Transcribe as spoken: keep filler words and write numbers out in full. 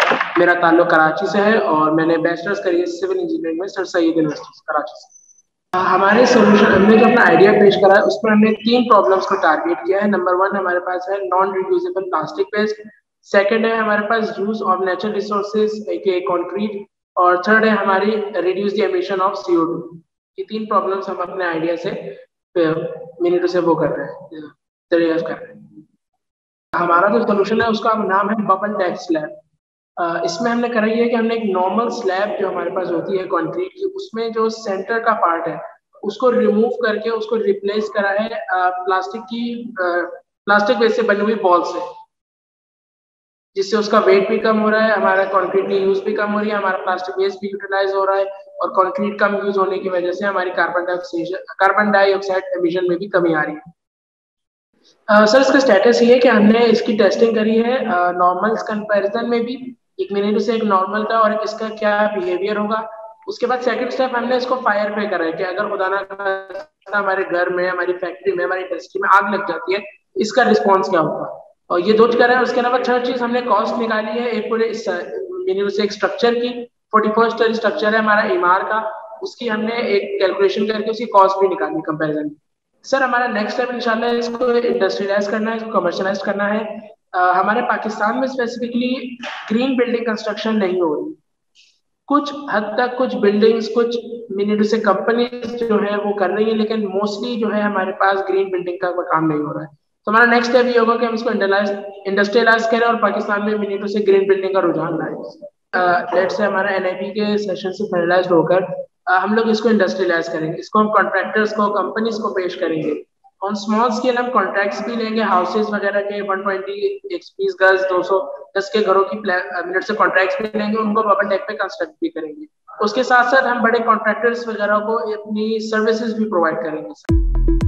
मेरा ताल्लुक कराची से है और मैंने बैचलर्स करी है सिविल इंजीनियरिंग में सर सैयद यूनिवर्सिटी कराची से। अ, हमारे सॉल्यूशन हमने जो अपना आइडिया पेश करा है उसमें हमने तीन प्रॉब्लम्स को टारगेट किया है। नंबर वन हमारे पास है non reducible plastic waste, second है हमारे पास यूज ऑफ नेचुरल रिसोर्सेज के कंक्रीट, और थर्ड है हमारी reduce the emission of C O two. ये तीन प्रॉब्लम्स हम अपने आइडिया से मिनटों से वो कर रहे हैं, तैयार कर रहे हैं। हमारा जो सोल्यूशन है उसका नाम है बबल डेक स्लैब। अ, इसमें हमने करा ये है कि हमने एक नॉर्मल स्लैब जो हमारे पास होती है कंक्रीट की, उसमें जो सेंटर का पार्ट है उसको रिमूव करके उसको रिप्लेस करा है प्लास्टिक की प्लास्टिक वेस्ट से बनी हुई बॉल से, जिससे उसका वेट भी कम हो रहा है, हमारा कंक्रीट की यूज भी कम हो रही है, हमारा प्लास्टिक वेस्ट भी यूटिलाइज हो रहा है, और कंक्रीट कम यूज होने की वजह से हमारी carbon dioxide carbon dioxide emission में भी कमी आ रही है। अ, सर इसका स्टेटस ये है कि हमने इसकी टेस्टिंग करी है नॉर्मल कंपैरिजन में भी, एक मिनट से एक नॉर्मल का और इसका क्या बिहेवियर होगा। उसके बाद सेकंड स्टेप हमने इसको फायर पे करा है कि अगर खुदा ना खास्ता हमारे घर में, हमारी फैक्ट्री में, हमारी इंडस्ट्री में आग लग जाती है, इसका रिस्पॉन्स क्या होगा। और ये दो चीज कर रहे हैं। उसके अलावा थर्ड चीज हमने कॉस्ट निकाली है एक पूरे मिनिमम से एक स्ट्रक्चर की। फोर्टी फोर स्टोरी स्ट्रक्चर है हमारा इमार का, उसकी हमने एक कैलकुलेशन करके उसकी कॉस्ट भी निकाली कंपेरिजन। सर हमारा नेक्स्ट स्टेप इंशाल्लाह इसको इंडस्ट्रियलाइज करना है, इसको कमर्शलाइज करना है। अ, हमारे पाकिस्तान में स्पेसिफिकली ग्रीन बिल्डिंग कंस्ट्रक्शन नहीं हो रही। कुछ हद तक कुछ बिल्डिंग्स, कुछ मिनी से कंपनीज जो है वो कर रही है, लेकिन मोस्टली जो है हमारे पास ग्रीन बिल्डिंग का कोई काम नहीं हो रहा है। तो हमारा नेक्स्ट स्टेप ये होगा कि हम इसको इंडस्ट्रियलाइज करें और पाकिस्तान में मिनी से ग्रीन बिल्डिंग का रुझान लाए। लेट से हमारा एन आई पी के सेशन से फाइनलाइज होकर अ, हम लोग इसको इंडस्ट्रियलाइज करेंगे, इसको हम कॉन्ट्रैक्टर्स को, कंपनीज को पेश करेंगे। ऑन स्मॉल स्केल हम कॉन्ट्रैक्ट्स भी लेंगे, हाउसेज वगैरह के वन ट्वेंटी एक सौ बीस गज दो सौ दस के घरों की मिनट से कॉन्ट्रैक्ट्स भी लेंगे, उनको बबल टेक पे कंस्ट्रक्ट भी करेंगे। उसके साथ साथ हम बड़े कॉन्ट्रैक्टर्स वगैरह को अपनी सर्विसेज भी प्रोवाइड करेंगे।